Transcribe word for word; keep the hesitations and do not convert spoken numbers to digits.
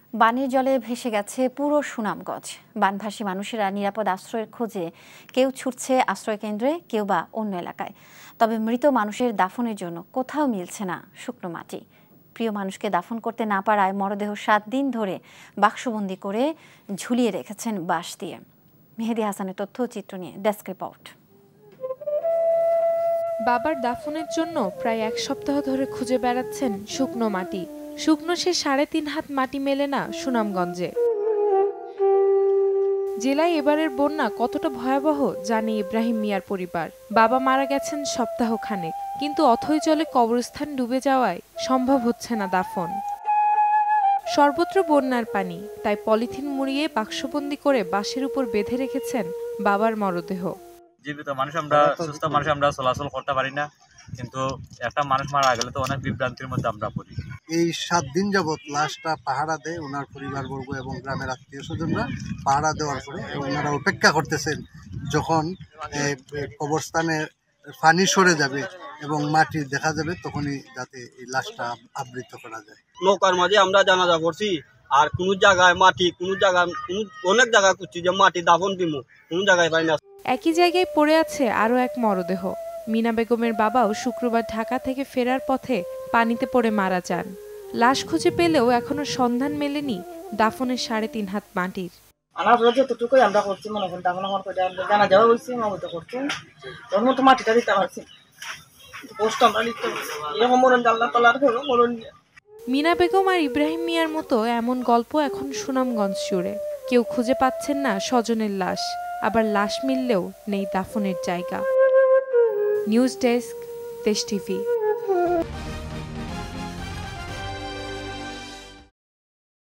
বানের জলে ভেসে গেছে পুরো সুনামগঞ্জ। বানভাসী মানুষেরা নিরাপদ আশ্রয়ের খোঁজে কেউ ছুটছে আশ্রয় কেন্দ্রে, কেউ বা অন্য এলাকায়। তবে মৃত মানুষের দাফনের জন্য কোথাও মিলছে না শুকনো মাটি। প্রিয় মানুষকে দাফন করতে না পারায় মরদেহ সাত দিন ধরে বাক্সবন্দি করে ঝুলিয়ে রেখেছেন বাঁশ দিয়ে। মেহেদী হাসানের তথ্যচিত্র নিয়ে ডেস্ক রিপোর্ট। বাবার দাফনের জন্য প্রায় এক সপ্তাহ ধরে খুঁজে বেড়াচ্ছেন শুকনো মাটি। শুকনো সে সাড়ে তিন হাত মাটি মেলে না সুনামগঞ্জে। জেলায় এবারের বন্যা কতটা ভয়াবহ জানে ইব্রাহিম মিয়ার পরিবার। বাবা মারা গেছেন সপ্তাহ খানেক, কিন্তু অথই জলে কবরস্থান ডুবে যাওয়ায় সম্ভব হচ্ছে না দাফন। সর্বত্র বন্যার পানি, তাই পলিথিন মুড়িয়ে বাক্সবন্দি করে বাঁশের উপর বেঁধে রেখেছেন বাবার মরদেহ। জীবিত মানুষ আমরা, সুস্থ মানুষ আমরা চলাচল করতে পারি না, কিন্তু একটা মানুষ মারা গেলে তো অনেক বিভ্রান্তির মধ্যে আমরা পড়ি। এই সাত দিন যাবৎ লাশটা পাহারা দেয় ওনার পরিবারবর্গ এবং গ্রামের আত্মীয় স্বজনরা পাহারা দেওয়ার পরে ওনারা অপেক্ষা করতেছেন যখন কবরস্থানে পানি সরে যাবে এবং মাটি দেখা যাবে, তখনই যাতে এই লাশটা আবৃত করা যায়। নৌকার মাঝে আমরা জানাজা করছি, আর কোন জায়গায় মাটি, কোন জায়গায় অনেক জায়গায় করছি যে মাটি দাফন দিব, কোন জায়গায় পাই না। একই জায়গায় পড়ে আছে আরও এক মরদেহ। মিনা বেগমের বাবাও শুক্রবার ঢাকা থেকে ফেরার পথে পানিতে পড়ে মারা যান। লাশ খুঁজে পেলেও এখনো সন্ধান মেলেনি দাফনের সাড়ে তিন হাত মাটির। আনার যতটুকুই আমরা করছি মনে করি দাফন আমার করে জানা যাওয়া হয়েছে, মতো করছি ওর মতো মাটিটা দিতে পারছি, পোস্ট আমরা লিখতে পারছি এরকম মরণ আল্লাহ তাআলার মরণ। মিনা বেগম আর ইব্রাহিম মিয়ার মতো এমন গল্প এখন সুনামগঞ্জ জুড়ে। কেউ খুঁজে পাচ্ছেন না স্বজনের লাশ, আবার লাশ মিললেও নেই দাফনের জায়গা। News desk, Desh TV.